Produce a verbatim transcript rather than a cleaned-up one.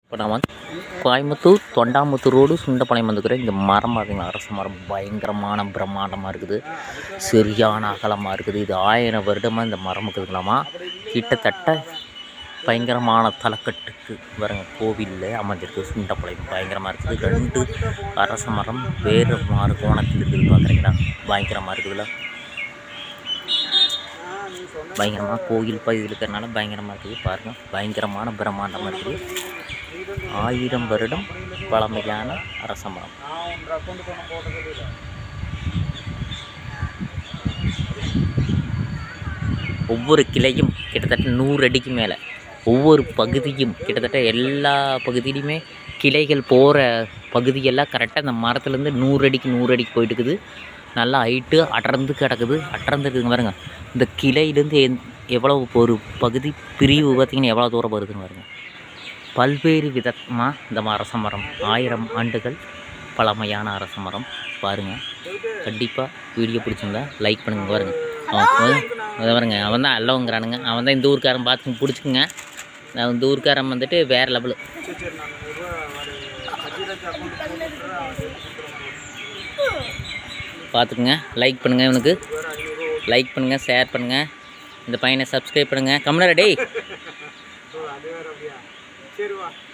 இப்போ நான் வந்து கோயம்புத்தூர் தொண்டாமுத்தூர் ரோடு சுண்டப்பாளையம் வந்துக்கிறேன். இங்கே மரம் பார்த்தீங்கன்னா அரச மரம் பயங்கரமான பிரம்மாண்டமாக இருக்குது, சரியான அகலமாக இருக்குது. இது ஆயிரம் வருடமாக இந்த மரம் இருக்குதுங்களாமா. கிட்டத்தட்ட பயங்கரமான தலைக்கட்டுக்கு வரங்க கோவிலில் அமைஞ்சிருக்கு. சுண்டப்பாளையம் பயங்கரமாக இருக்குது. ரெண்டு அரச மரம் வேறு மாறு கோணத்தில் இருக்குது பார்க்குறீங்களா, பயங்கரமாக இருக்குதுல்ல. பயங்கரமாக கோயில் பகுதியில் இருக்கிறனால பயங்கரமாக இருக்குது பாருங்கள். பயங்கரமான பிரம்மாண்டமாக இருக்குது. ஆயிரம் வருடம் பழமையான அரச மரம். ஒவ்வொரு கிளையும் கிட்டத்தட்ட நூறு அடிக்கு மேலே, ஒவ்வொரு பகுதியும் கிட்டத்தட்ட எல்லா பகுதியிலையுமே கிளைகள் போகிற பகுதியெல்லாம் கரெக்டாக இந்த மரத்துலேருந்து நூறு அடிக்கு நூறு அடிக்கு போயிட்டு இருக்குது. நல்லா ஹைட்டு அடர்ந்து கிடக்குது, அடர்ந்து இருக்குதுங்க பாருங்க. இந்த கிளையிலேருந்து எந் எவ்வளோ ஒரு பகுதி பிரிவு பார்த்திங்கன்னா எவ்வளோ தூரம் வருதுன்னு பாருங்க. பல்வேறு விதமாக இந்த அரச மரம் ஆயிரம் ஆண்டுகள் பழமையான அரச மரம் பாருங்கள். கண்டிப்பாக வீடியோ பிடிச்சிருந்தா லைக் பண்ணுங்க பாருங்க. அவன் அதை பாருங்க, அவன் தான் அல்லவங்கிறானுங்க. அவன் தான் இந்த ஊருக்காரன் பார்த்து பிடிச்சிக்குங்க. நான் இந்த ஊருக்காரன் வந்துட்டு வேறு லெவலு. பார்த்துக்குங்க, லைக் பண்ணுங்கள், இவனுக்கு லைக் பண்ணுங்கள், ஷேர் பண்ணுங்கள், இந்த பையனை சப்ஸ்கிரைப் பண்ணுங்கள். கம்முனரா டேய்.